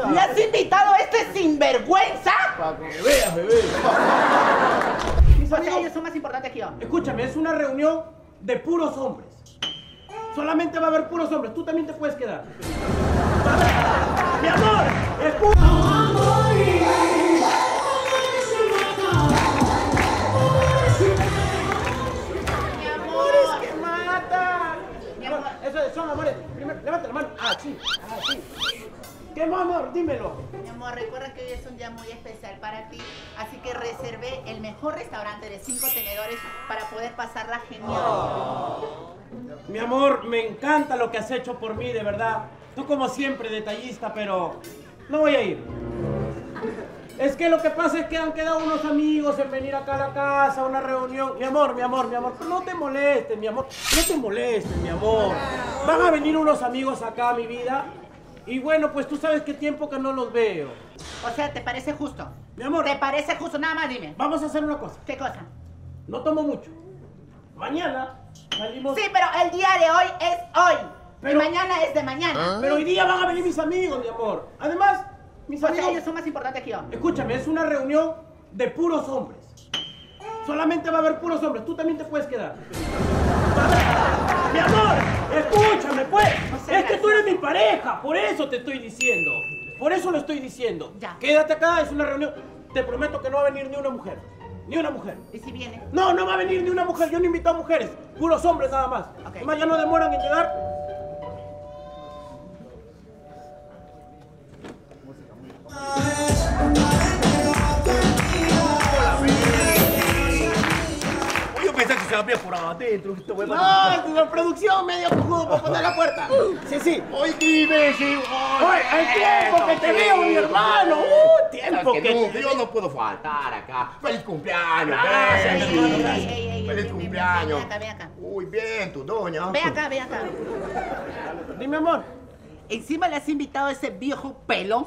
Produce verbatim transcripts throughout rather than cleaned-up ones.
¿Me has invitado a este sinvergüenza? Para que veas, bebé. O sea, ellos son más importantes que yo. Escúchame, es una reunión de puros hombres. Solamente va a haber puros hombres. Tú también te puedes quedar. ¡Mi amor! ¡Escucha! ¡Mi amor, es que mata! Mi amor, eso son amores. Primero, levanta la mano. Ah, sí. Ah, sí. ¿Qué más, amor? Dímelo. Mi amor, recuerda que hoy es un día muy especial para ti, así que reservé el mejor restaurante de cinco tenedores para poder pasarla genial. Oh. Mi amor, me encanta lo que has hecho por mí, de verdad. Tú como siempre, detallista, pero no voy a ir. Es que lo que pasa es que han quedado unos amigos en venir acá a la casa, a una reunión. Mi amor, mi amor, mi amor, no te molestes, mi amor. No te molestes, mi amor. Van a venir unos amigos acá, mi vida. Y bueno, pues tú sabes qué tiempo que no los veo. O sea, ¿te parece justo? Mi amor. ¿Te parece justo? Nada más dime. Vamos a hacer una cosa. ¿Qué cosa? No tomo mucho. Mañana salimos... Sí, pero el día de hoy es hoy. Pero... Y mañana es de mañana. ¿Ah? Pero hoy día van a venir mis amigos, mi amor. Además, mis amigos... O sea, ellos son más importantes que yo. Escúchame, es una reunión de puros hombres. Solamente va a haber puros hombres. Tú también te puedes quedar. Mi amor, escúchame, pues. No sé, es que tú eres mi pareja. Por eso te estoy diciendo. Por eso lo estoy diciendo. Ya. Quédate acá, es una reunión. Te prometo que no va a venir ni una mujer. Ni una mujer. ¿Y si viene? No, no va a venir ni una mujer. Yo no invito a mujeres. Puros hombres nada más. Okay. Además, ya no demoran en llegar. Yo pensé que se abría por adentro. No, la producción medio cojudo para poner la puerta. Sí, sí. Hoy dime, sí. Oye, hay tiempo que te veo, mi hermano. Uh, tiempo que, que no, te yo no puedo faltar acá. ¡Feliz cumpleaños! Gracias, ven, hermano, sí. gracias. Ey, ey, ey, ¡Feliz ven, ven, cumpleaños! Ven acá, ven acá. Uy, bien, tu doña. Ven acá, ven acá. Dime, amor. Encima le has invitado a ese viejo pelo.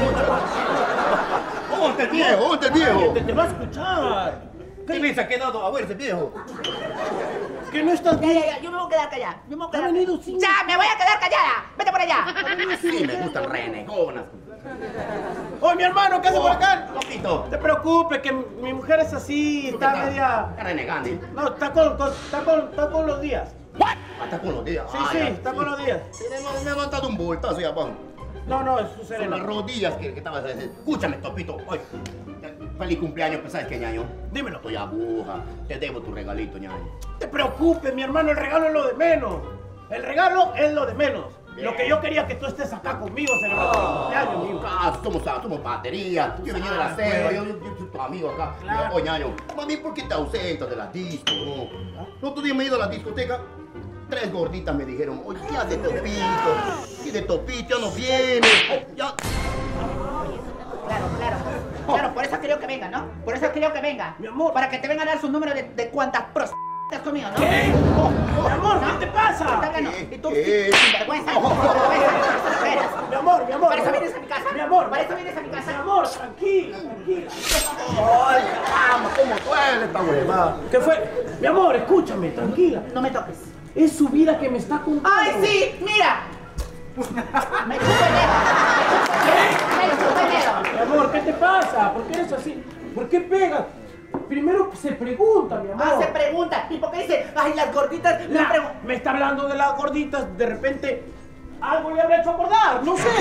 ¿Dónde el viejo? ¿Dónde el viejo? Te, te va a escuchar. ¿Qué me ha quedado a ver ese viejo? Que no estás Ya, bien. ya, ya, yo me voy a quedar callada. Yo me voy a Ha quedar venido sin... Ya, me voy a quedar callada. Vete por allá. Sí, me gustan renegonas. Oye, mi hermano, ¿qué haces por acá? Loquito. No te preocupes, que mi mujer es así, ¿Tú qué está estás? media... Está renegando. No, está con, con- está con, está con los días. Hasta con los días. Sí, Ah, sí, ya, está sí. con los días. Sí, me, me ha levantado un voltazo ya, abajo. No, no, es su Son sereno. las rodillas que, que estabas a decir. Escúchame, Topito. Oye, feliz cumpleaños, pues, ¿sabes qué, ñaño? Dímelo. Estoy aguja. Te debo tu regalito, ñaño. No te preocupes, mi hermano, el regalo es lo de menos. El regalo es lo de menos. Bien. Lo que yo quería es que tú estés acá conmigo celebrando mi cumpleaños, amigo. Ah, somos, somos batería. Yo venía de la Ah, selva, pues. yo, yo, yo soy tu amigo acá. Claro. Oye, ñaño, mami, ¿por qué te ausentas de la disco? No, no otro día me he ido a la discoteca. Tres gorditas me dijeron, oye, ¿qué hace Topito? ¿Qué de Topito? Ya no viene. Ya. Claro, claro. Claro, por eso creo que venga, ¿no? Por eso creo que venga. Mi amor. Para que te vengan a dar su número de, de cuántas pros estás conmigo, ¿no? ¿Qué? Oh, Mi amor, ¿no? ¿qué te pasa? Está ganando. ¿Qué? Y tú, ¿Qué? sin vergüenza, sin vergüenza. Eres. Mi amor, mi amor. Para eso vienes a mi casa. Mi amor. Para eso vienes a mi casa. Mi amor, tranquila, tranquila. Ay, caramba, ¿cómo duele esta huevada? ¿Qué fue? Mi amor, escúchame, tranquila. No me toques. Es su vida que me está contando. ¡Ay, sí! ¡Mira! Me chupo el dedo. Me chupo el dedo. Mi amor, ¿qué te pasa? ¿Por qué eres así? ¿Por qué pegas? Primero se pregunta, mi amor. Ah, se pregunta. ¿Y por qué dice, ay, las gorditas? Me La- preguntan. me está hablando de las gorditas, de repente algo le habrá hecho acordar, no sé.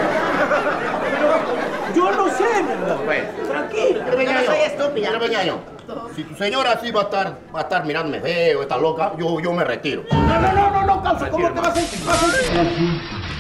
Pero yo no sé, mi amor. Bueno. Tranquila. Pero yo no soy estúpida. Mira, ñaño, si tu señora así va a estar, va a estar mirándome feo, está loca, yo, yo me retiro. No, no, no, no, no, causa, ¿cómo te vas a sentir? Vas a sentir-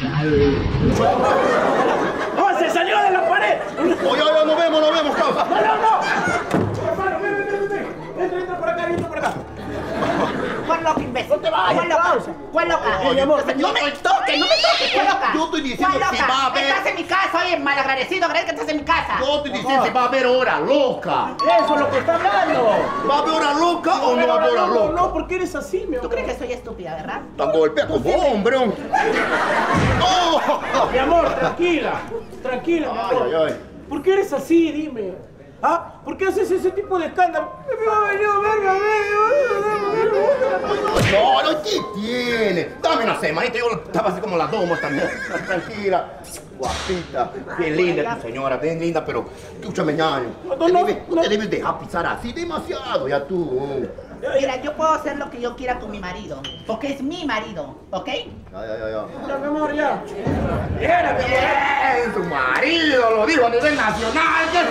¡No, se salió de la pared! Oye, oye, nos vemos, nos vemos, causa. ¡No, no, no! Hermano, ven, ven, ven, ven. Entra, entra por acá, entra por acá. ¿Cuál loca, imbécil? No te vayas, ¿Cuál loca? pausa. ¿Cuál loca? Oye, mi amor, no me toques, no me toques, ¿cuál loca? Yo estoy diciendo ¿Cuál si loca? va a haber- Estás en mi casa, oye, malagradecido, ¿crees que estás en mi casa? No te dicen si va a haber hora loca. Eso es lo que está hablando. ¿Va a haber hora loca o no va a haber hora no, loca? no, porque eres así, mi amor. ¿Tú crees que soy estúpida, verdad? Tan golpea como hombre. ¡Oh! Mi amor, tranquila. Tranquila, mi Ay, amor. ay, ay. ¿Por qué eres así? Dime. ¿Ah? ¿Por qué haces ese tipo de escándalo? Me va a venir a verme a ver. No, no, ¿qué tiene? Dame una semanita, yo estaba así como la domo también. Tranquila, guapita, bien linda tu señora, bien linda, pero escúchame, ñaño. No, te, no, debes, no. no te debes dejar pisar así demasiado, ya tú. Mira, yo puedo hacer lo que yo quiera con mi marido, porque es mi marido, ¿ok? Ya, ya, ya, ya. Ya, mi amor, ya. Bien, bien, tu marido lo dijo a nivel nacional. ¿Qué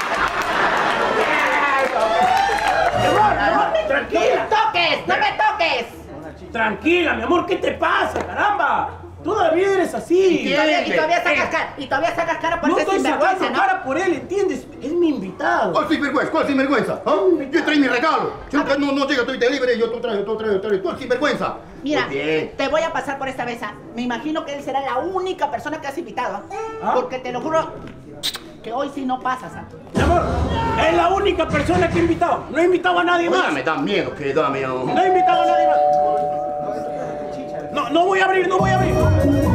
Mi amor, mi amor, ¡No tranquila. me toques! ¡No me toques! Tranquila, mi amor, ¿qué te pasa, caramba? Todavía eres así. Y todavía, y todavía sacas cara, y todavía sacas cara por No ese estoy sinvergüenza, sacando ¿no? cara por él, ¿entiendes? Es mi invitado. ¿Cuál sinvergüenza? ¿Cuál sinvergüenza? ¿Ah? Yo traí mi regalo. Si no, no, no llega, estoy libre, yo te traigo, te traigo, te traigo. ¿Cuál sinvergüenza? Mira, Muy bien. te voy a pasar por esta mesa. Me imagino que él será la única persona que has invitado. ¿Ah? Porque te lo juro que hoy sí no pasas. ¿Ah? Mi amor, es la única persona que he invitado. No he invitado a nadie Oye, más. me da miedo que dame. No. No he invitado a nadie más. No, no voy a abrir, no voy a abrir.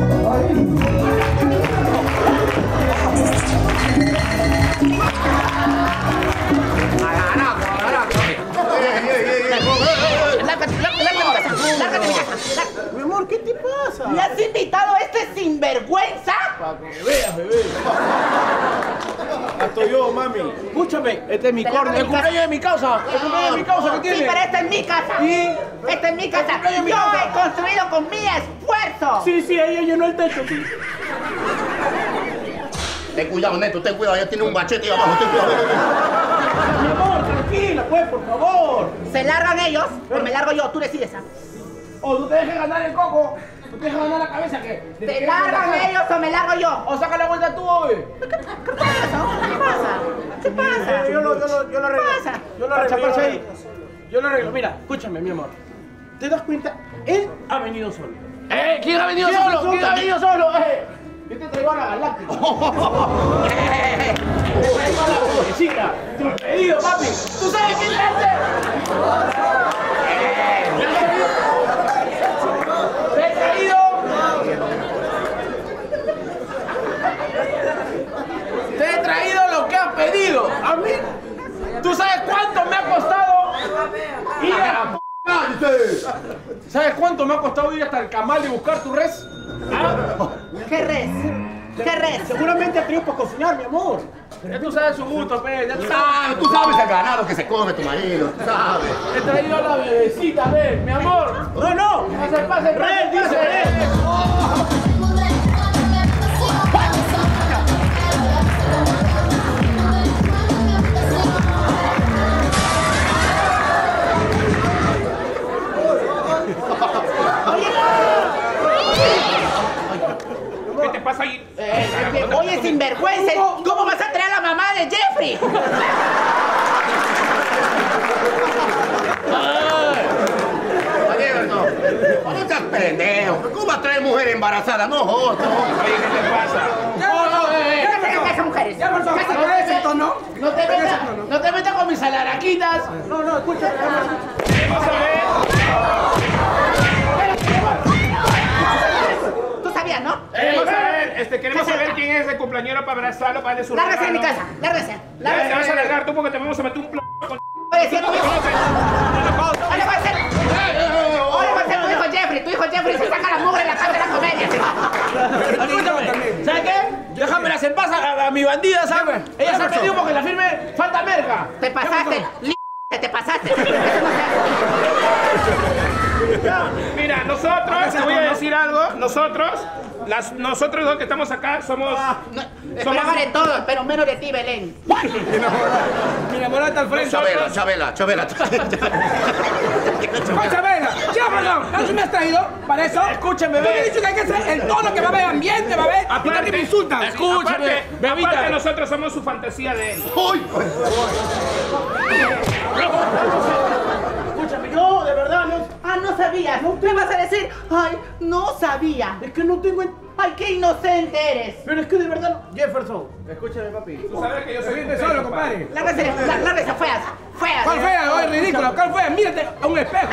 Lárgate, lárgate, lárgate de mi casa. Lárgate de mi casa. Mi amor, ¿qué te pasa? ¿Me has invitado a este sinvergüenza? Para que veas, bebé. Estoy yo, mami. Escúchame, este es mi Te corner. largas El de mi casa. cumpleaños de mi causa. El cumpleaños de mi causa, ¿qué Sí, tiene? pero esta es mi casa. ¿Y? Esta es mi casa. cumpleaños de mi Yo casa. he construido con mi esfuerzo. Sí, sí, ella llenó el techo, sí. Ten cuidado, Neto, ten cuidado, ya tiene un machete ahí abajo, ten cuidado. Mi amor, tranquila, pues, por favor. ¿Se largan ellos o me largo yo? Tú decides. ¿Ah? O tú te dejes ganar el coco. Tú te dejes ganar la cabeza, que... ¿Se largan ellos o me largo yo? O saca la vuelta tú, hoy. ¿Qué pasa? ¿Qué pasa? ¿Qué pasa? Eh, yo lo, yo lo, yo lo arreglo. ¿Qué pasa? Yo lo arreglo, yo lo Parcha, arreglo. Yo lo arreglo. Mira, escúchame, mi amor. ¿Te das cuenta? Él ha venido solo. ¡Eh! ¿Quién ha venido ¿Quién solo? solo? ¿Quién ha venido solo? ¡Eh! Yo te traigo a la galáctica. Te traigo a la bebecita. Tu pedido, papi. ¿Tú sabes quién te hace? Te he traído. Te he traído lo que has pedido. ¿A mí? ¿Tú sabes cuánto me ha costado ir a... ¿Sabes cuánto me ha costado ir hasta el camal y buscar tu res? ¿Ah? ¿Qué res? ¿Qué res? Seguramente ha tenido para cocinar, mi amor. Ya tú sabes su gusto, pe. Ya tú sabes. Ah, tú sabes el ganado que se come tu marido, tú sabes. He traído a la bebecita, ve, mi amor. No, no. Pase, pase, Res, pase, dice, pase. res. ¿Qué te pasa ahí? Oye, sinvergüenza, ¿cómo vas a traer a la mamá de Jeffrey? Oye, no, no seas pendejo. ¿Cómo vas a traer mujer embarazada? No, jodas. Oye, ¿qué te pasa? No, no, eh, eh. ¿Qué pasa, mujeres? ¿Qué No pasa? te ¿no? No te metas, no te metas con mis alaraquitas. No, no, escúchame. Queremos saber. Tú sabías, ¿no? Queremos saber, este, queremos ¿Qué pasa? saber quién es el cumpleañero para abrazarlo, para darle su Lárgase de mi regalo. casa, lárgase, Ya te lárgase. vas a largar tú porque te vamos a meter un pl... con... Oye, si es tu hijo. Oye, va a ser. Oye, va a ser tu hijo Jeffrey. Tu hijo Jeffrey se saca la mugre en la casa de la comedia. Escúchame, ¿sabes qué? Déjamelas en paz a, a mi bandida, ¿sabes? Ella se ha pedido porque la firme falta merca. Te pasaste. li- Te pasaste. Eso no se hace. Mira, nosotros, te voy a decir algo, nosotros, las, nosotros dos que estamos acá somos... No, somos esperaba de todos, pero menos de ti, Belén. mi enamorada al frente. Chabela, Chabela, Chabela. Chabela, ya, perdón, ¿no me has traído para eso? Escúchame, Yo te he bebé. dicho que hay que hacer el tono que va a haber ambiente, va a haber. Y también me insultan. Escúchame, Aparte, bebita. Aparte nosotros somos su fantasía de él. ¡Uy! Escúchame, yo, de verdad, no. Ah, no sabías. ¿Qué vas a decir? Ay, no sabía. Es que no tengo. en- Ay, qué inocente eres. Pero es que de verdad. no- Jefferson, escúchame, papi. Tú sabes que yo soy Vente solo, compadre. Lárgase, lá- lárgase, feas. Feas. ¿Cuál fea? Oye, ridículo. ¿Cuál fea? Mírate a un espejo.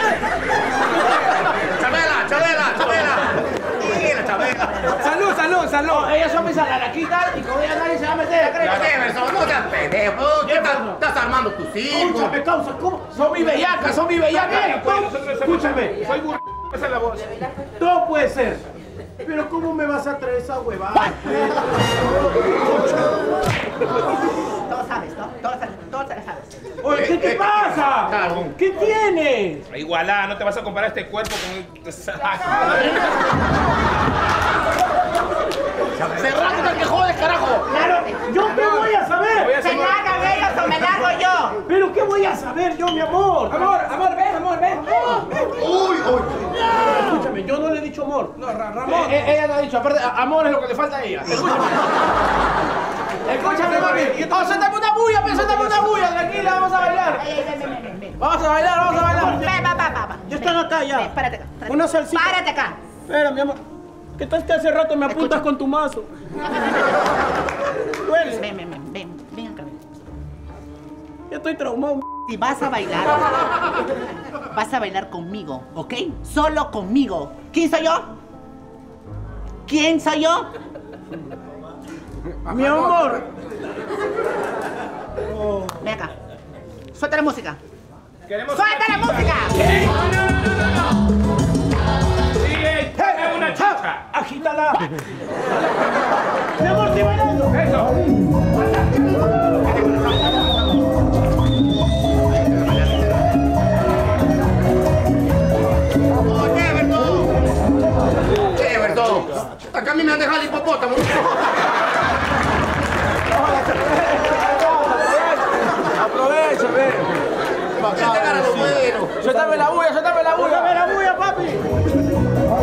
Chabela, Chabela, Chabela. Mira, Chabela. Salud, salud, salón. No, ellas son mis alaraquitas y con ellas nadie se va a meter. Ya, Jefferson, no seas pendejo. ¿Qué estás, estás armando tus hijos? Escúchame, causa, ¿cómo? Son mis bellacas, son mis bellacas. Escúchame. Soy burro. Esa es la voz. Todo puede ser. Pero ¿cómo me vas a traer esa huevada? Todo sabes, ¿no? Todo sabes, todo sabes. Oye, ¿qué te pasa? Claro. ¿Qué tienes? Igualá, no te vas a comparar este cuerpo con el... Cerrate al que jodes, carajo. Claro, ¿yo qué voy a saber? ¿Se largan ellos o me largo yo? ¿Pero qué voy a saber yo, mi amor? Amor, amor, ven, amor, ven. Uy, uy. Escúchame, yo no le he dicho amor. No, Ra- Ramón. Eh, eh, ella no ha dicho, aparte, a- amor es lo que le falta a ella. Escúchame. Escúchame, mami. Oh, suéltame una bulla, pues, suéltame una bulla. Tranquila, vamos a bailar. Ey, ey, ven, ven, ven, ven. Vamos a bailar, vamos a bailar. Ven, va, va, va, va. Ya están acá, ya. Ven, párate acá. párate. Una salsita. Párate acá. Espera, mi amor. ¿Qué tal que hace rato me apuntas Escucha. con tu mazo? Duele. Ven, ven, ven, ven, ven acá. ven. Ya estoy traumado. Si vas a bailar, vas a bailar conmigo, ¿ok? Solo conmigo. ¿Quién soy yo? ¿Quién soy yo? Mi amor. Ven acá. Suelta la música. Queremos... ¡Suelta la música! Sigue, es una chicha. Agítala. Mi amor, estoy bailando. Eso. Oh, Jefferson. Jefferson. Acá a mí me han dejado el hipopótamo. Aprovecha, ve. Este cara lo bueno. Suéltame la bulla, suéltame la bulla. Suéltame la bulla, papi.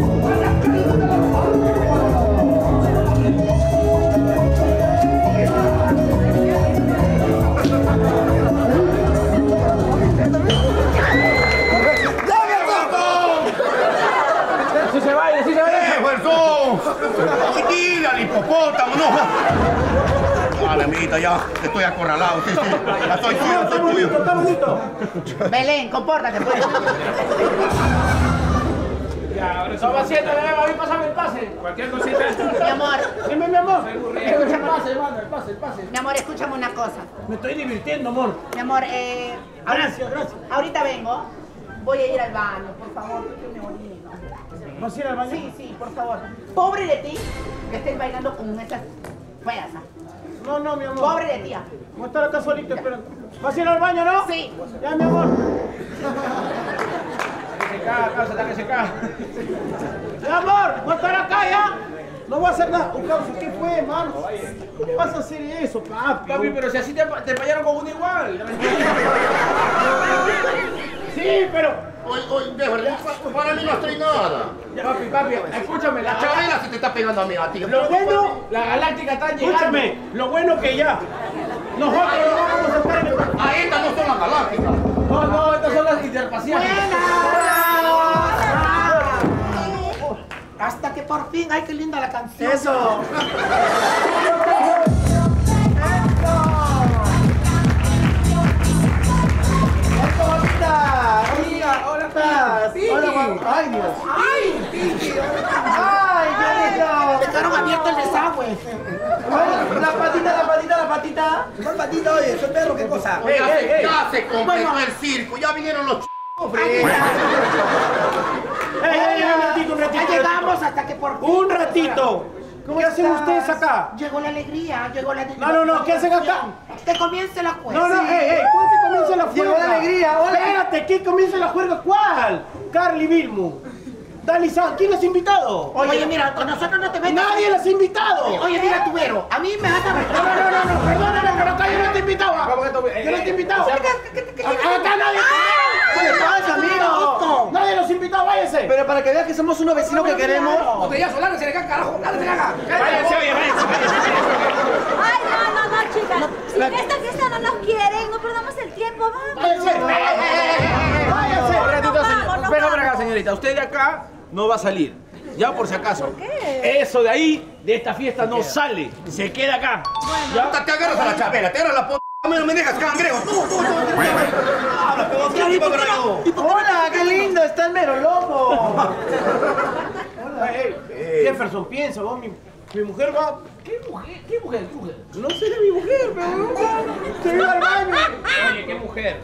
Si se baila, si se baila. Jefferson. Tranquila, el hipopótamo, no. Vale, amiguita, ya te estoy acorralado. Sí, sí. Ya soy tuyo, Está soy bonito, tuyo. está bonito. Belén, compórtate, pues. Ya, ahora sí. Toma asiento, bebé, a mí pásame el pase. Cualquier cosita. Mi amor, Dime, mi amor. El pase, hermano, el pase, el pase. mi amor, escúchame una cosa. Me estoy divirtiendo, amor. Mi amor, eh... Gracias, gracias. Ahorita vengo. Voy a ir al baño, por favor. que me orino. ¿Vas a ir al baño? Sí, sí, por favor. Pobre de ti, que estés bailando con esas feas. ¿ah? No, no, mi amor. Pobre de ti. ¿ah? Voy a estar acá solito esperando. ¿Vas a ir al baño, no? Sí. Ya, mi amor. Que se caga, causa, hasta que se caga. Mi amor, voy a estar acá ya. No voy a hacer nada. Oh, causa, ¿qué fue, hermano? ¿Cómo vas a hacer eso, papi? Papi, pero si así te, te fallaron con uno igual. Sí, pero... Oye, oye, Jefferson, para mí no estoy nada. Papi, papi, escúchame, la La chavela. chavela se te está pegando a mí, a ti. Lo bueno... La galáctica está llegando. Escúchame, lo bueno que ya. Nosotros no vamos a estar en el... A estas no son las galácticas. No, no, estas son las interpaciales. Hasta que por fin, ay, qué linda la canción. Eso. Amiga, hola, estás? Hola, mamá. Ay, Dios. Ay, Titi. Ay, qué lindo. Dejaron abierto el desagüe. La patita, la patita, la patita. ¿Cuál patita, oye? Soy Pedro, ¿qué cosa? Ya ey, se- ey. ya se completó el circo, ya vinieron los ch... Ey, ey, un ratito, un ratito. Ya llegamos hasta que por fin. Un ratito. ¿Qué hacen estás? ustedes acá? Llegó la alegría, llegó la No, no, no, ¿qué hacen acá? Que comience la jueza. No, no, ey, ey, ¿cuál que comienza la juerga? Llegó la alegría, hola. Espérate, ¿qué comienza la juerga? ¿Cuál? Carly Vilmu. Dani San, ¿quién les ha invitado? Oye, mira, con nosotros no te metas. Nadie les ha invitado. Oye, mira, tubero, a mí me vas a No, no, no, no, no, perdóname, pero acá yo no te invitaba. ¿Cómo que tú- eh, Yo no te he eh, invitado. o sea, Acá nadie. ¿Qué le pasa, amigo? Nadie los invitó, váyase. Pero para que veas que somos unos vecinos que queremos. Botellazo, lárguese de acá, carajo, lárguese de acá. Váyanse, oye, váyanse, váyanse. Ay, no, no, no, chicas. Si en esta fiesta no nos quieren, no perdamos el tiempo, vamos. Váyanse. Váyanse. Un ratito, Nos señor. vamos, nos Venga, vamos. venga, señorita. Usted de acá no va a salir. Ya por si acaso. ¿Por qué? Eso de ahí, de esta fiesta, no sale. Se queda acá. Ya te agarras a la chavela, te agarras la p... No me dejas cangrejo. Tú, tú, tú, tú. Habla, pero ¿qué tipo de raro? Hola, qué lindo, está el mero lobo. Hola, ey. Jefferson, piensa, vos mi... Mi mujer va... ¿Qué mujer? ¿Qué mujer? ¿Qué mujer? No sé de mi mujer, pero se iba al baño. Oye, ¿qué mujer?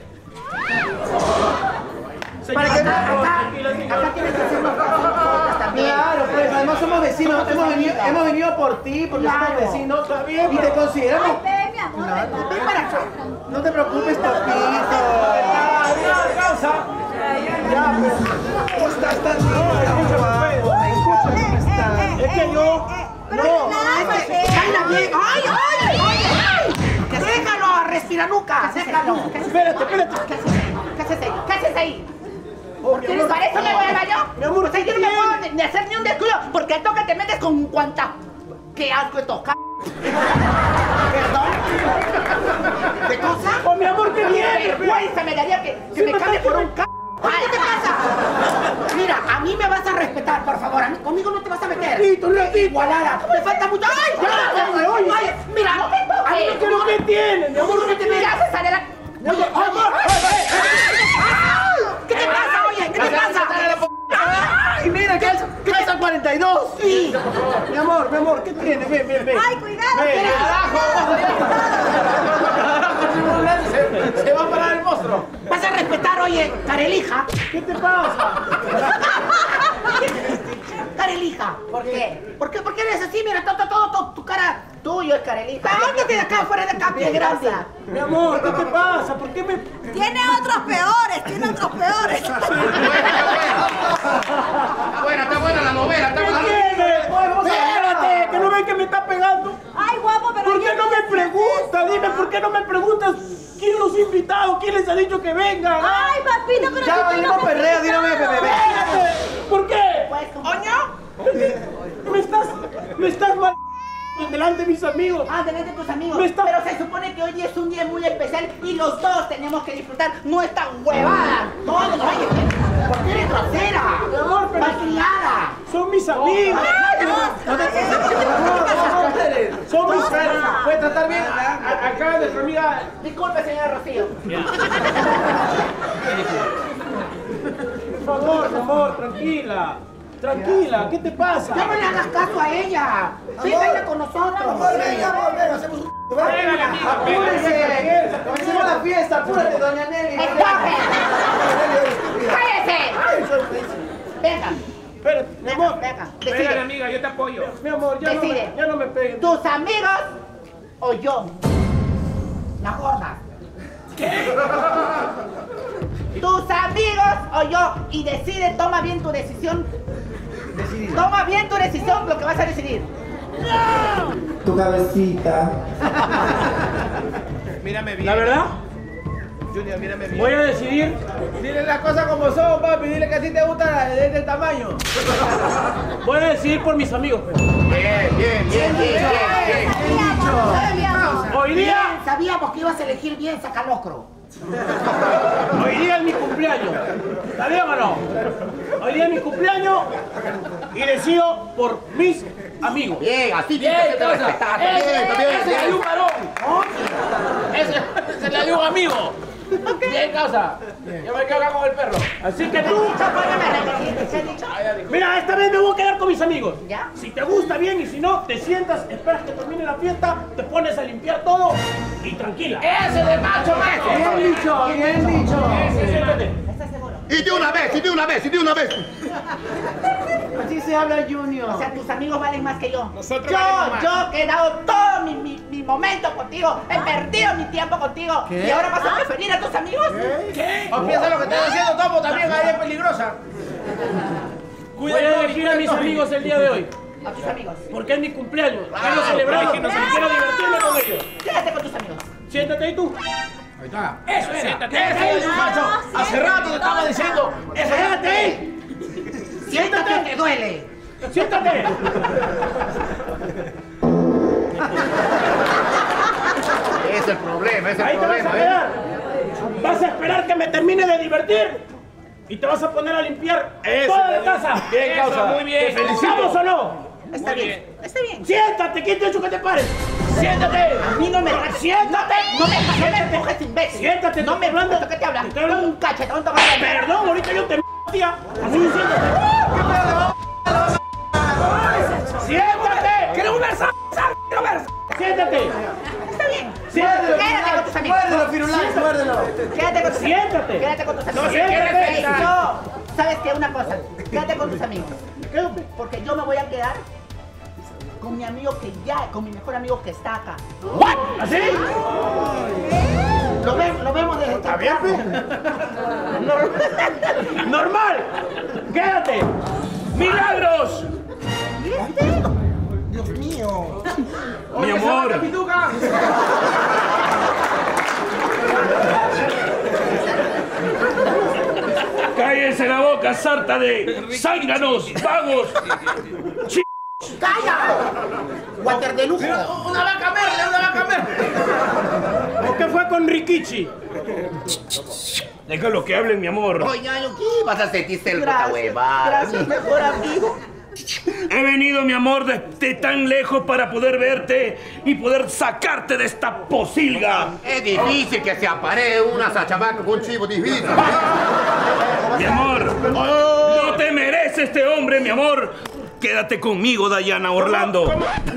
Para que no, acá, Tranquila, señora. acá tienes que hacernos cosas también. Claro, pues además somos vecinos, hemos venido, hemos venido por ti, porque Claro. somos vecinos Está bien, y te pero- consideramos. Ay, ven, mi amor, ven, Ven ven. para acá. No te preocupes, Topito. Ah, ya, causa. Ya, pues. ¿Cómo estás tan linda? escúchame, guapo? Me encanta cómo estás. Es que yo... Pero No, relájate. ¡Cállate bien! ¡Ay, ay, ay! ay! ¡Déjalo a respirar nuca! ¡Déjalo! Espérate, espérate. ¿Qué haces ahí? ¿Qué haces ahí? ¿Qué haces ahí? Oh, mi ¿Tienes amor. para eso me voy al baño? Mi amor, o sea, yo no me ¿qué puedo tiene? ni, ni hacer ni un descuido porque al toque te metes con cuanta... ¡Qué asco esto! c***! ¿Perdón? ¿Qué cosa? Oh, mi amor, ¿qué ¡Qué viene? vergüenza me daría que, que Sí, me me cambie está- por un c***! ¿Qué te pasa? Mira, a mí me vas a respetar, por favor. A mí, conmigo no te vas a meter. Ratito, ratito. Igualada. Me falta mucho. ¡Ay! Ya, ¡Ay! oye, oye. ¡Ay! Mira, no me toques. Ay, no quiero que tiene, mi amor, ¿Cómo que que te miras? Sale la... Oye, amor, ¿Qué te pasa, oye? ¿Qué te pasa? Ay, mira, calza, calza cuarenta y dos. Sí. mi amor, mi amor, ¿qué tiene? Ven, ven, ven. Ay, cuidado. Ven. Se, se va a parar el monstruo. Vas a respetar, oye, Carelija. ¿Qué te pasa? Carelija. ¿Por qué? ¿Por qué? ¿Por qué eres así? Mira, todo, todo, todo, tu cara tuyo es Carelija. Ándate de acá, fuera de acá, pie grande. Mi amor, ¿qué te pasa? ¿Por qué me...? Tiene otros peores, tiene otros peores. Buena, está buena la novela, está ¿Qué buena. tiene? Espérate, que no ven que me está pegando. Ay, guapo, pero ¿Por qué yo no me preguntas? Dime, ¿por qué no me preguntas quién los ha invitado? ¿Quién les ha dicho que vengan? Ay, papito, pero Ya si tú venimos no me perreo, dime, bebé, bebé. Espérate, ¿por qué? Pues, ¿Oño? Me estás... me estás mal... delante de mis amigos. Ah, delante de tus amigos. Me está- Pero se supone que hoy es un día muy especial y los dos tenemos que disfrutar nuestra huevada. No, no, oye, ¿por qué eres grosera? Mi amor, pero- Malcriada. Son mis amigos. Son mis amigos. ¿Puede tratar bien? A- a- Acá nuestra amiga. Disculpe, señora Rocío. Por favor, mi amor, tranquila. Tranquila, ¿qué te pasa? Ya no le hagas caso a ella. Sí, venga con nosotros. Pégale, amiga, Apúrese. Comencemos la fiesta, apúrate, doña Nelly. ¡Escoge! ¡Cállese! Venga, Espérate, mi venga, amor. venga. Pégale, Decide. amiga, yo te apoyo. Mi amor, ya no, Decide. me, ya no me peguen. ¿Tus amigos o yo? La gorda. ¿Tus amigos o yo? Y decide, toma bien tu decisión. Toma bien tu decisión, lo que vas a decidir. Tu cabecita. Mírame bien. La verdad, Junior, mírame bien. voy a decidir. Dile las cosas como son, papi. Dile que a ti te gusta de este tamaño. Voy a decidir por mis amigos. pues. Bien, bien, bien, bien, bien, bien. sabíamos, sabíamos. Hoy día, Sabíamos que ibas a elegir bien Sacalocro. hoy día es mi cumpleaños. ¿Está bien o no? Hoy día es mi cumpleaños y decido por mis amigos. Bien, así Bien, tienes que causa. respetar. Ese Bien, está bien, ese le dio un varón. Ese ese le dio un amigo. Bien, causa. Yo me quedo acá con el perro. Así que tú, ¿Qué has dicho? mira, esta vez me voy a quedar con mis amigos. ¿Ya? Si te gusta bien y si no, te sientas, esperas que termine la fiesta, te pones a limpiar todo y tranquila. Ese de macho, macho. Bien dicho, bien dicho. Ese, siéntate. ¿Estás seguro? Y de una vez, y de una vez, y de una vez. Así se habla, Junior. O sea, tus amigos valen más que yo. Nosotros yo, valemos más. yo que he dado todo mi, mi, mi momento contigo, he perdido mi tiempo contigo. ¿Y ahora vas a preferir a tus amigos? ¿Qué? O piensa lo que estás haciendo, Topo, también ahí es peligrosa. Voy a elegir a mis amigos el día de hoy. A tus amigos. Porque es mi cumpleaños. Quiero celebrar y quiero divertirme con ellos. Quédate con tus amigos. Siéntate ahí tú. Ahí está. Eso era. Siéntate. Ese es un macho. Hace rato te estaba diciendo. Eso Siéntate era. ahí. Siéntate, te duele. Siéntate. Ese es el problema, ese es Ahí el te vas a problema, ¿eh? quedar. Vas a esperar que me termine de divertir y te vas a poner a limpiar Eso, toda la bien. casa. Bien, causa. Muy bien. ¿Te felicitamos o no? Está Muy bien. Está bien. Siéntate, ¿quién te ha dicho que te pares? Siéntate. A mí no me Siéntate. No me, no me empujes, imbécil. Siéntate, No te me estoy hablando. hablando. ¿Qué te hablan? Te estoy hablando. Un cachetón tocando. Perdón, ahorita yo te m***, tía. Así siéntate. Siéntate. ¡Que era una Siéntate. Está bien. Siéntate. Quédate con tus amigos. Muérdelo, Firulais, muérdelo. Quédate con tus amigos. Siéntate. Quédate con tus amigos. No, siéntate. No, ¿sabes qué? Una cosa. Quédate con tus amigos. Porque yo me voy a quedar con mi amigo que ya, con mi mejor amigo que está acá. ¿What? ¿Así? Lo vemos, lo vemos desde ¿Está bien? Normal. Normal. Quédate. ¡Milagros! Dios mío. Mi amor. Cállense la boca, sarta de zánganos, vagos. ¡Calla! Water de lujo. Una vaca merle, una vaca merle. ¿O qué fue con Rikichi? Déjalo que hablen, mi amor. Oye, ¿qué vas a sentirse el Gracias, huevada? gracias, mejor amigo. He venido, mi amor, desde tan lejos para poder verte y poder sacarte de esta posilga. Es difícil que se aparee una sachavaca con un chivo difícil. Mi amor, no te merece este hombre, mi amor. Quédate conmigo, Dayana Orlando.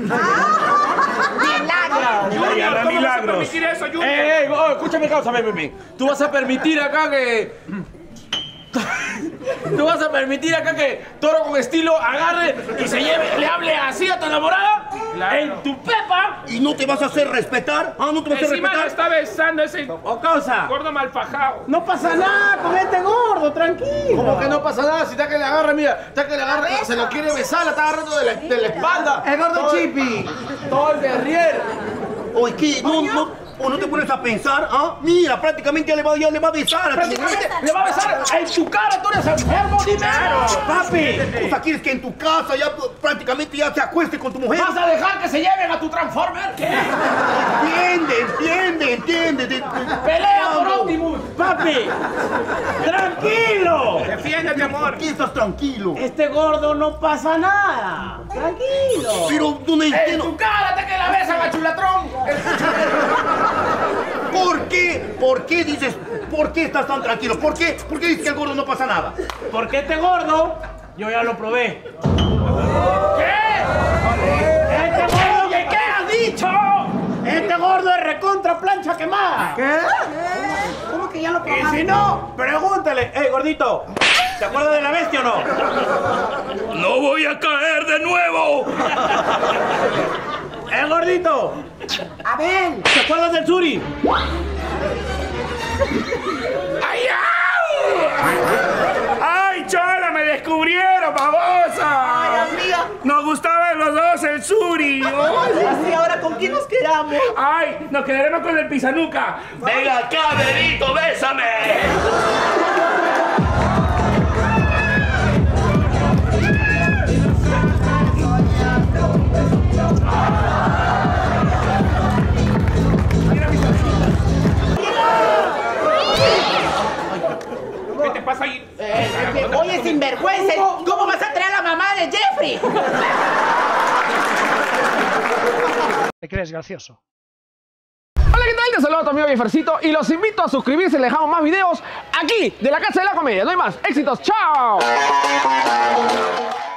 Milagro. Dayana ¿Cómo vas a Milagros. permitir eso, Junior? Eh, eh, oh, escúchame, causa, ven, ven, ven. Tú vas a permitir acá que... ¿Tú vas a permitir acá que Toro con estilo agarre y se lleve, le hable así a tu enamorada? Claro. En tu pepa. ¿Y no te vas a hacer respetar? ¿Ah, no te vas a hacer Encima lo respetar? está besando ese ¿O causa? gordo malfajado. No pasa nada con este gordo, tranquilo. ¿Cómo que no pasa nada? Si está que le agarra, mira, está que le agarra, se lo quiere besar, la está agarrando de la, de la espalda. El gordo Todo- Chippy. Todo el derrier. Oye, ¿qué? No, no, ¿o no te pones a pensar? ¿Ah? Mira, prácticamente ya le va, ya le va a besar a tu Prácticamente le va a besar en tu cara, tú eres enfermo, dime. papi. O sea, ¿quieres que en tu casa ya prácticamente ya se acueste con tu mujer? ¿Vas a dejar que se lleven a tu Transformer? ¿Qué? Entiende, entiende, entiende. de- de- Pelea por Optimus. Papi, tranquilo. Defiéndete, amor. ¿Por qué estás tranquilo? Este gordo no pasa nada. Tranquilo. Pero no me En tu entiendo. cara te que la besan a Chulatrón. ¿Por qué? ¿Por qué dices? ¿Por qué estás tan tranquilo? ¿Por qué? ¿Por qué dices que al gordo no pasa nada? Porque este gordo, yo ya lo probé. ¿Qué? Este gordo, Oye, ¿qué has dicho? este gordo es recontra plancha quemada. ¿Qué? ¿Cómo que ya lo Y probaste? si no, pregúntale. Ey, gordito, ¿te acuerdas de la bestia o no? No voy a caer de nuevo. ¡Eh, gordito! A ver. ¿Te acuerdas del Suri? ¡Ay, ay! ¡Ay, chola! ¡Me descubrieron, babosa! Ay, amiga. Nos gustaban los dos el Suri. ¡Ay! Así ahora, ¿con quién nos quedamos? ¡Ay! Nos quedaremos con el Pisanuca. ¡Venga acá, Benito, bésame! ¿Qué te pasa ahí? Oye, sinvergüenza. ¿Cómo vas a traer a la mamá de Jeffrey? ¿Te crees gracioso? Hola, ¿qué tal? Te saludo a tu amigo Jeffercito y los invito a suscribirse, les dejamos más videos aquí de la Casa de la Comedia. No hay más. Éxitos, chao.